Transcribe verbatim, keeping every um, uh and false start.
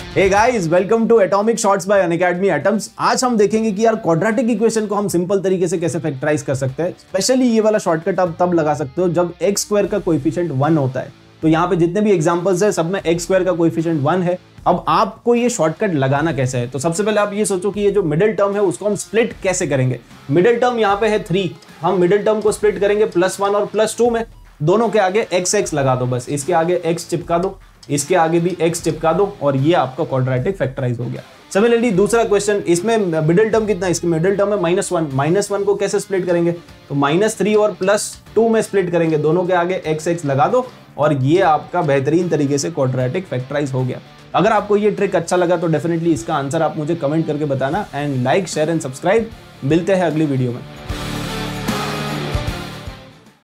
Hey guys, welcome to atomic shorts by Unacademy atoms. आज हम देखेंगे कि यार क्वाड्रेटिक इक्वेशन को हम सिंपल तरीके से कैसे फैक्टराइज कर सकते हैं। स्पेशली ये वाला शॉर्टकट आप तब लगा सकते हो जब एक्स स्क्वायर का कोएफिशिएंट वन होता है। तो यहाँ पे जितने भी एग्जांपल्स है सब में एक्स स्क्वायर का कोएफिशिएंट वन है। अब आपको ये शॉर्टकट लगाना कैसे है, तो सबसे पहले आप ये सोचो कि ये जो मिडिल टर्म है उसको हम स्प्लिट कैसे करेंगे। मिडिल टर्म यहाँ पे है थ्री, हम मिडिल टर्म को स्प्लिट करेंगे प्लस वन और प्लस टू में। दोनों के आगे एक्स एक्स लगा दो, बस इसके आगे एक्स चिपका दो, इसके आगे भी x चिपका दो और ये आपका क्वाड्रेटिक फैक्टराइज हो गया। सिमिलरली दूसरा क्वेश्चन, इसमें मिडिल टर्म कितना है, इसके मिडिल टर्म है माइनस वन। माइनस वन को कैसे स्प्लिट करेंगे, तो माइनस थ्री और प्लस टू में स्प्लिट करेंगे, दोनों के आगे x x लगा दो और ये आपका बेहतरीन तरीके से क्वाड्रेटिक फैक्टराइज हो गया। अगर आपको ये ट्रिक अच्छा लगा तो डेफिनेटली इसका आंसर आप मुझे कमेंट करके बताना and like share and subscribe. मिलते हैं अगली वीडियो में।